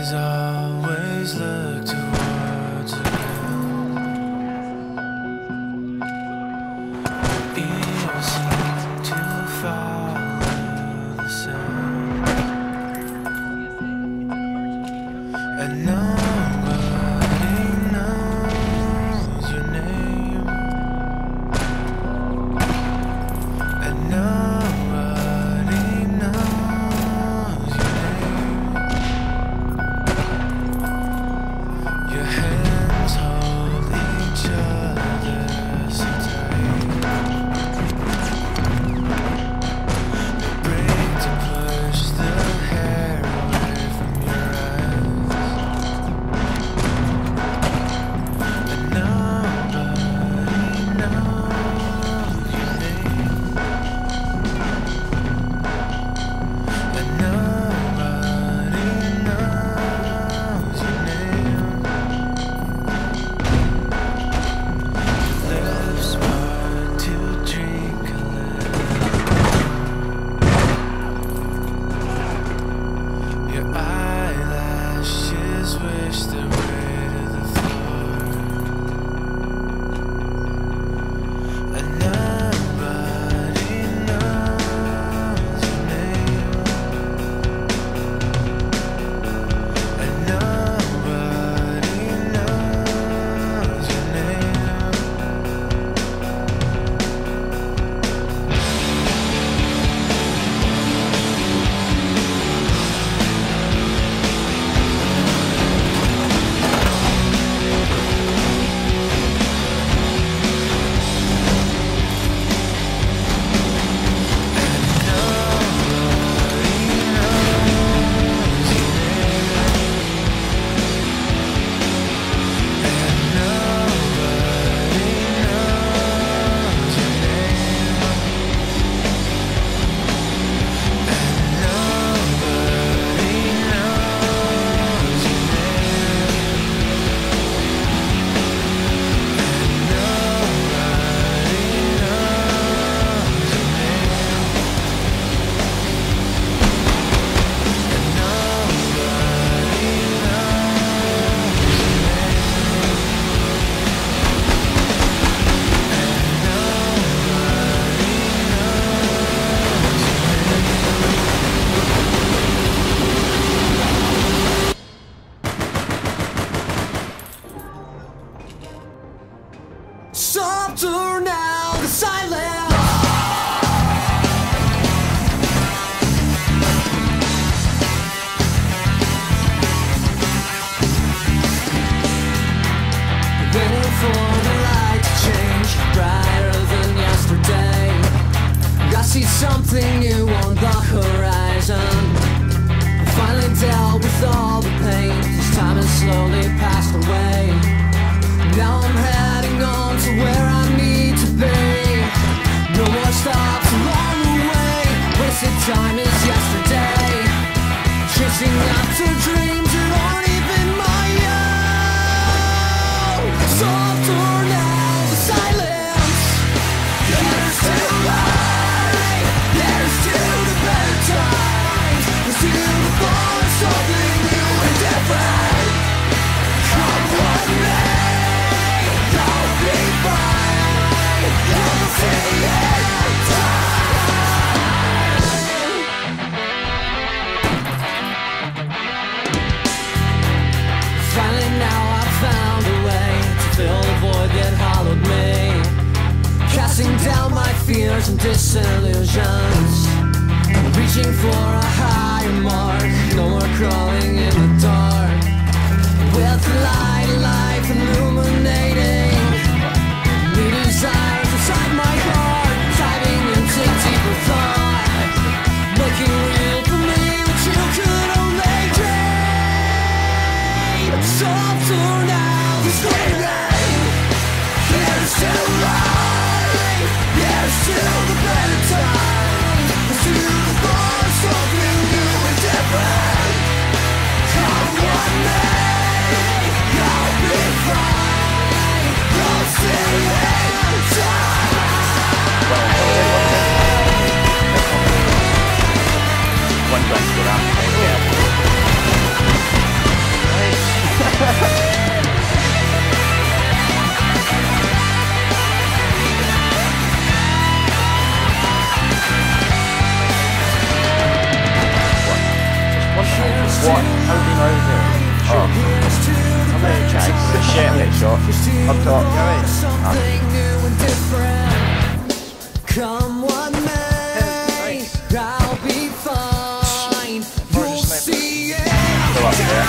always look towards the ground. Ears seem to follow the sound, and nobody knows your name, and nobody knows your name. Your hands hold each other so tight. They break to push the hair away from your eyes. And nobody knows your name. And nobody knows your name. Lips part to drink a little. Your eyelashes wish their way to the floor. And nobody knows your name. And nobody knows your name. Softer now, the silence. Waiting for the light to change, brighter than yesterday. I see something new on the horizon. I finally dealt with all the pain. This time has slowly passed away. Now I'm heading on to where I need to be. No more stops along the way. Wasted time is yesterday. Chasing after dreams that aren't even my own. Softer now, the silence. There's still light. There's still the better times. There's still the force, something new and different. Come what may. I'll be fine. You'll see it time. Finally now I've found a way to fill the void that hollowed me, casting down my fears and disillusions, reaching for a higher mark. No more crawling in the dark. With light, life illuminating, new desires inside my heart, diving into deeper thought, making real for me what you could only dream. Softer now, the screaming. There's still light. There's still the better time. There's still the force, something new What? How did he know he was here? Oh. I'm gonna chase. Good shit, mate, shot. Up top. Go in. Something new and different. Come what may, I'll be fine. You'll see it. Still up there.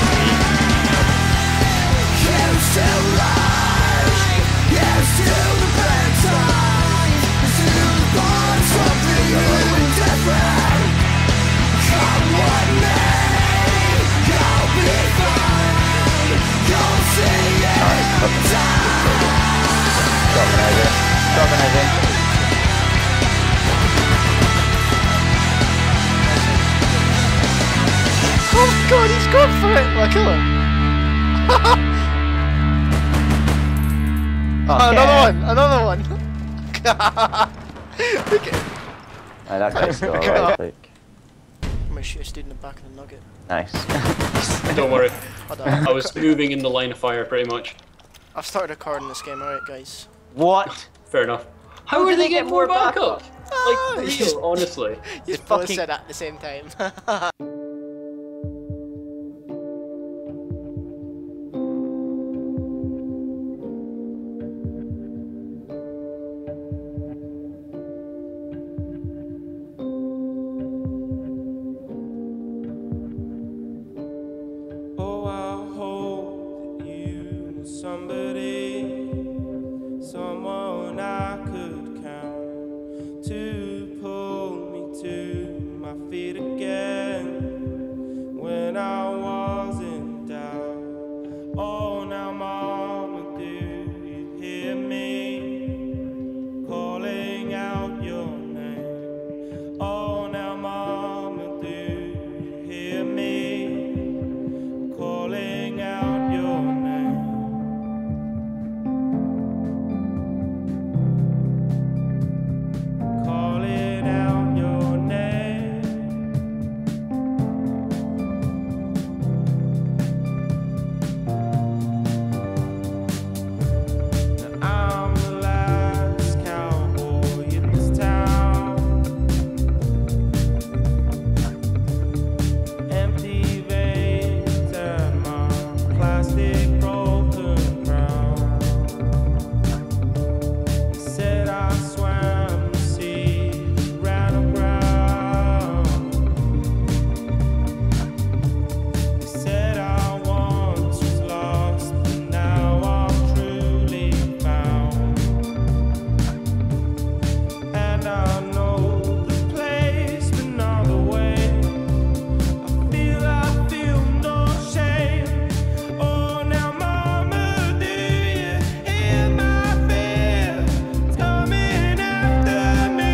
Used to lie, used to the bad times, used to want something new and different. Come what may, I'll be fine. You'll see it. Dropping over. Dropping over. Oh god, he's gone for it! Will I kill him? Another one! Okay. Oh, that guy's still alive. Like. I'm gonna shoot a dude in the back of the nugget. Nice. Don't worry. I died. I was moving in the line of fire pretty much. I've started a card in this game, alright guys. What? Fair enough. How are they getting more backup? Ah, Like, real, honestly. You both said that at the same time. Oh, I hope that you were somebody, someone I could count to pull me to my feet again when I was in doubt. Oh, now mama, do you hear me calling out your name? Oh, now mama, do you hear me calling out your name? Calling out your name. Now I'm the last cowboy in this town. Empty veins and my plastic broken crown. Said I swam the sea, ran aground. Said I once was lost, but now I'm truly found. And I know the place, but not the way. I feel no shame. Oh, now mama, do you hear my fear? It's coming after me.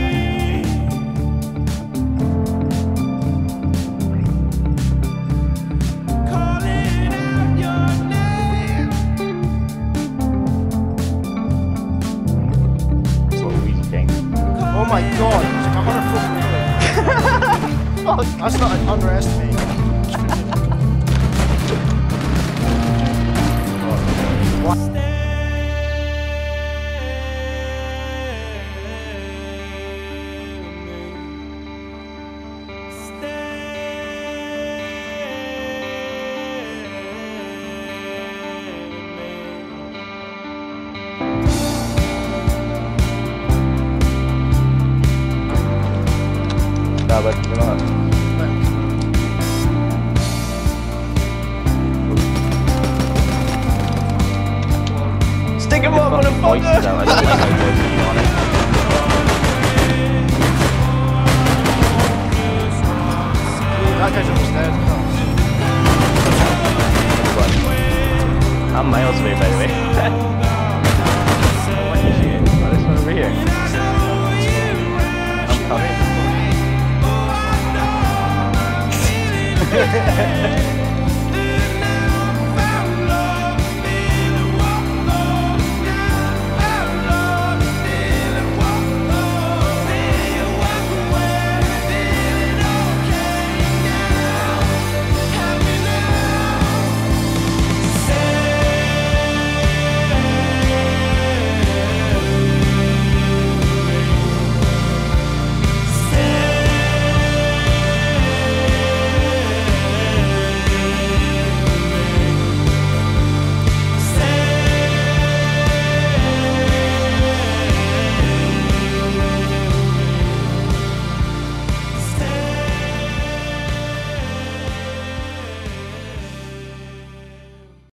Calling out your name. That's what we think. Oh my god, it's like 100 fuck. That's not an underestimate. What? No, but we're not. Stick him up, motherfucker! That guy's upstairs. I'm miles away, by the way. What are you shooting? Oh, this one over here. I'm coming.